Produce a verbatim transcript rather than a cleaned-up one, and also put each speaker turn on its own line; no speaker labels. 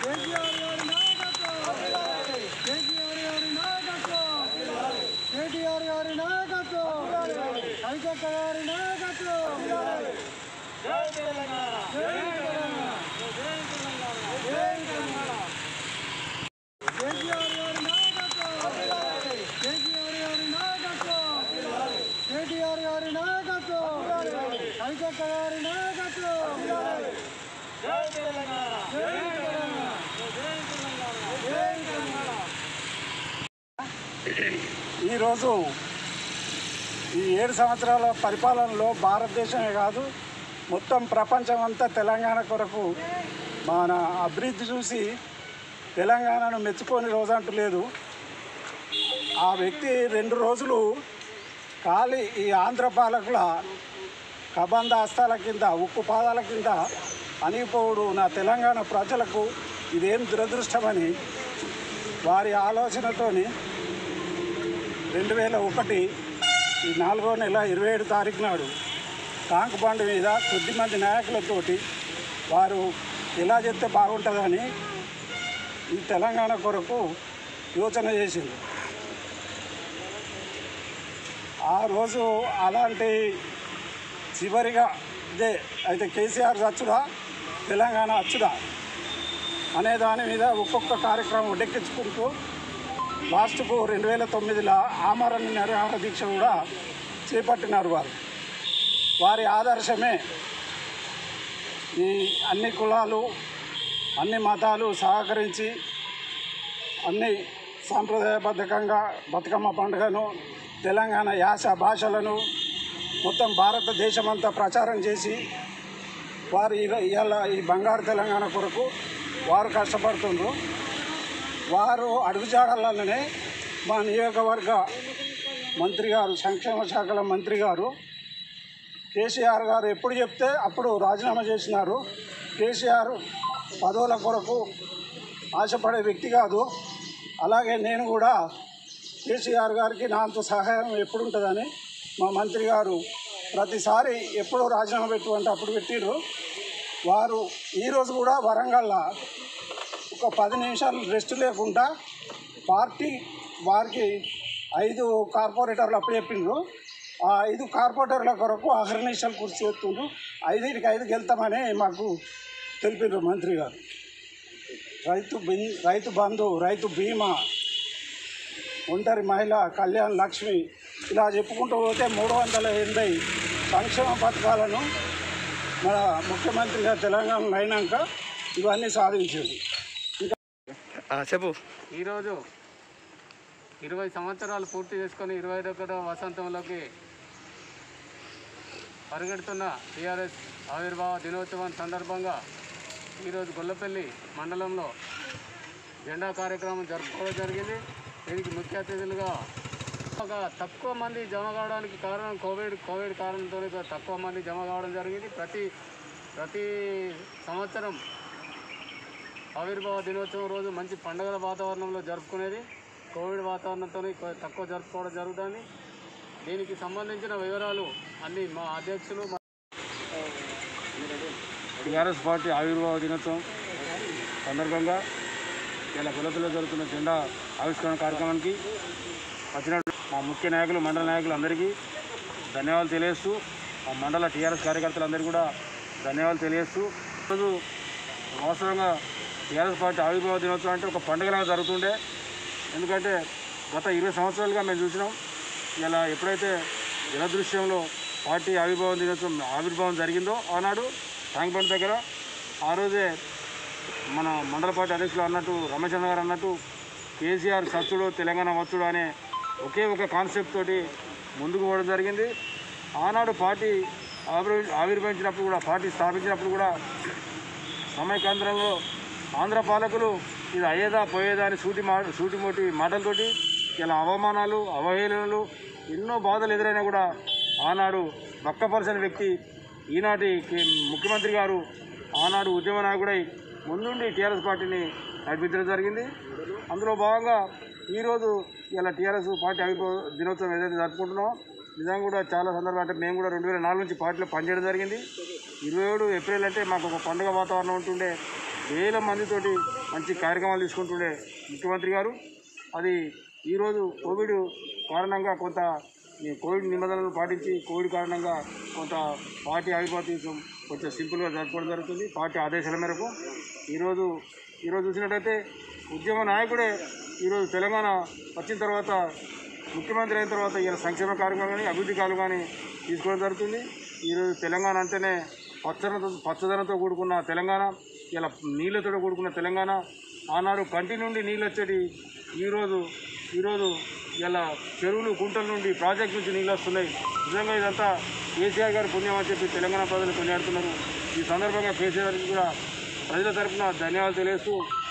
ఈరోజు ఈ ఏడు సంవత్సరాల పరిపాలనలో భారతదేశమే కాదు మొత్తం ప్రపంచం అంతా తెలంగాణ కొరకు మన అభివృద్ధి చూసి తెలంగాణను మెచ్చుకొని రోజంటూ లేదు. ఆ వ్యక్తి రెండు రోజులు ఖాళీ ఈ ఆంధ్ర పాలకుల కబంధ హస్తాల కింద ఉక్కు పాదాల కింద అణిగిపోవుడు నా తెలంగాణ ప్రజలకు ఇదేం దురదృష్టమని వారి ఆలోచనతోని రెండు వేల ఒకటి ఈ నాలుగో నెల ఇరవై ఏడు తారీఖు నాడు టాంక్ బండ్ మీద కొద్దిమంది నాయకులతోటి వారు ఎలా చెప్తే బాగుంటుందని ఈ తెలంగాణ కొరకు యోచన చేసింది. ఆ రోజు అలాంటి చివరిగా ఇదే అయితే కేసీఆర్ అచ్చుడా తెలంగాణ అచ్చుడా అనే దాని మీద ఒక్కొక్క కార్యక్రమం ఉడెక్కించుకుంటూ లాస్ట్కు రెండు వేల తొమ్మిదిలో ఆమరణ నిరాహార దీక్ష కూడా చేపట్టినారు. వారు వారి ఆదర్శమే ఈ అన్ని కులాలు అన్ని మతాలు సహకరించి అన్ని సాంప్రదాయబద్ధకంగా బతుకమ్మ పండుగను తెలంగాణ యాస భాషలను మొత్తం భారతదేశమంతా ప్రచారం చేసి వారు ఇవాళ ఈ బంగారు తెలంగాణ కొరకు వారు కష్టపడుతుండ్రు. వారు అడుగుజాడలనే మా నియోజకవర్గ మంత్రి గారు సంక్షేమ శాఖల మంత్రి గారు కేసీఆర్ గారు ఎప్పుడు చెప్తే అప్పుడు రాజీనామా చేసినారు. కేసీఆర్ పదవుల కొరకు ఆశపడే వ్యక్తి కాదు. అలాగే నేను కూడా కేసీఆర్ గారికి నాతో సహాయం ఎప్పుడు ఉంటుందని మా మంత్రి గారు ప్రతిసారి ఎప్పుడు రాజీనామా పెట్టుకుంటే అప్పుడు పెట్టిర్రు. వారు ఈరోజు కూడా వరంగల్లో ఒక పది నిమిషాలు రెస్ట్ లేకుండా పార్టీ వారికి ఐదు కార్పొరేటర్లు అప్పుడు చెప్పిండ్రు. ఆ ఐదు కార్పొరేటర్ల కొరకు అహర్నిశలు కృషి చేస్తుండ్రు. ఐదుకి ఐదుకి వెళ్తామని మాకు తెలిపిండ్రు మంత్రి గారు. రైతు బి రైతు బంధు, రైతు బీమా, ఒంటరి మహిళ కళ్యాణ్ లక్ష్మి ఇలా చెప్పుకుంటూ పోతే మూడు వందల ఎనభై సంక్షేమ పథకాలను మన ముఖ్యమంత్రిగా తెలంగాణలో అయినాక ఇవన్నీ సాధించింది. ఇంకా
చెప్పు. ఈరోజు ఇరవై సంవత్సరాలు పూర్తి చేసుకొని ఇరవై ఒకటో వసంతంలోకి పరిగెడుతున్న టీఆర్ఎస్ ఆవిర్భావ దినోత్సవం సందర్భంగా ఈరోజు గొల్లపల్లి మండలంలో జెండా కార్యక్రమం జరుపుకోవడం జరిగింది. దీనికి ముఖ్య అతిథులుగా ఒక తక్కువ మంది జమ కావడానికి కారణం కోవిడ్ కోవిడ్ కారణంతో తక్కువ మంది జమ కావడం జరిగింది. ప్రతి ప్రతి సంవత్సరం ఆవిర్భావ దినోత్సవం రోజు మంచి పండుగల వాతావరణంలో జరుపుకునేది. కోవిడ్ వాతావరణంతో తక్కువ జరుపుకోవడం జరుగుతుంది. దీనికి సంబంధించిన వివరాలు అన్నీ మా అధ్యక్షులు
టీఆర్ఎస్ పార్టీ ఆవిర్భావ దినోత్సవం సందర్భంగా ఇలా గొల్లపల్లిలో జరుగుతున్న జెండా ఆవిష్కరణ కార్యక్రమానికి వచ్చిన మా ముఖ్య నాయకులు మండల నాయకులు అందరికీ ధన్యవాదాలు తెలియజేస్తూ మా మండల టీఆర్ఎస్ కార్యకర్తలందరికీ కూడా ధన్యవాదాలు తెలియజేస్తూ ఈరోజు అవసరంగా టీఆర్ఎస్ పార్టీ ఆవిర్భావ దినోత్సవం అంటే ఒక పండుగలాగా జరుగుతుండే. ఎందుకంటే గత ఇరవై సంవత్సరాలుగా మేము చూసినాం. ఇలా ఎప్పుడైతే జలదృశ్యంలో పార్టీ ఆవిర్భావ దినోత్సవం ఆవిర్భావం జరిగిందో ఆనాడు ట్యాంక్ బండ్ దగ్గర ఆ రోజే మన మండల పార్టీ అధ్యక్షులు అన్నట్టు రమేష్ అన్న గారు అన్నట్టు కేసీఆర్ సత్తుడు తెలంగాణ వచ్చుడు అనే ఒకే ఒక కాన్సెప్ట్ తోటి ముందుకు పోవడం జరిగింది. ఆనాడు పార్టీ ఆవిర్ ఆవిర్భవించినప్పుడు కూడా పార్టీ స్థాపించినప్పుడు కూడా సమైకాంధ్రంలో ఆంధ్ర పాలకులు ఇది అయ్యేదా పోయేదా అని సూటి మా సూటిమోటి మాటలతోటి ఇలా అవమానాలు అవహేళనలు ఎన్నో బాధలు ఎదురైనా కూడా ఆనాడు బక్కపరచని వ్యక్తి ఈనాటి ముఖ్యమంత్రి గారు ఆనాడు ఉద్యమ నాయకుడై ముందుండి టీఆర్ఎస్ పార్టీని నడిపించడం జరిగింది. అందులో భాగంగా ఈరోజు ఇలా టీఆర్ఎస్ పార్టీ ఆవిర్భావ దినోత్సవం ఏదైతే జరుపుకుంటున్నామో నిజంగా కూడా చాలా సందర్భాలు అంటే మేము కూడా రెండు వేల నాలుగు నుంచి పార్టీలో పనిచేయడం జరిగింది. ఇరవై ఏడు ఏప్రిల్ అంటే మాకు ఒక పండుగ వాతావరణం ఉంటుండే. వేల మందితోటి మంచి కార్యక్రమాలు తీసుకుంటుండే ముఖ్యమంత్రి గారు. అది ఈరోజు కోవిడ్ కారణంగా కొంత ఈ కోవిడ్ నిబంధనలు పాటించి కోవిడ్ కారణంగా కొంత పార్టీ ఆవిర్భావం కొంచెం సింపుల్గా జరుపుకోవడం జరుగుతుంది. పార్టీ ఆదేశాల మేరకు ఈరోజు ఈరోజు చూసినట్టయితే ఉద్యమ నాయకుడే ఈరోజు తెలంగాణ వచ్చిన తర్వాత ముఖ్యమంత్రి అయిన తర్వాత ఇలా సంక్షేమ కార్యక్రమాలు కానీ అభివృద్ధి కార్యక్రమాలు కానీ తీసుకోవడం జరుగుతుంది. ఈరోజు తెలంగాణ అంటేనే పచ్చదనంతో పచ్చదనంతో కూడుకున్న తెలంగాణ, ఇలా నీళ్ళతో కూడుకున్న తెలంగాణ. ఆనాడు కంటి నుండి నీళ్ళు వచ్చేటి ఈరోజు ఈరోజు ఇలా చెరువులు కుంటల నుండి ప్రాజెక్టు నుంచి నీళ్ళు వస్తున్నాయి. నిజంగా ఇదంతా కేసీఆర్ గారి పుణ్యం అని చెప్పి తెలంగాణ ప్రజలు కొనియాడుతున్నారు. ఈ సందర్భంగా కేసీఆర్ కూడా ప్రజల తరఫున ధన్యవాదాలు తెలియజేస్తూ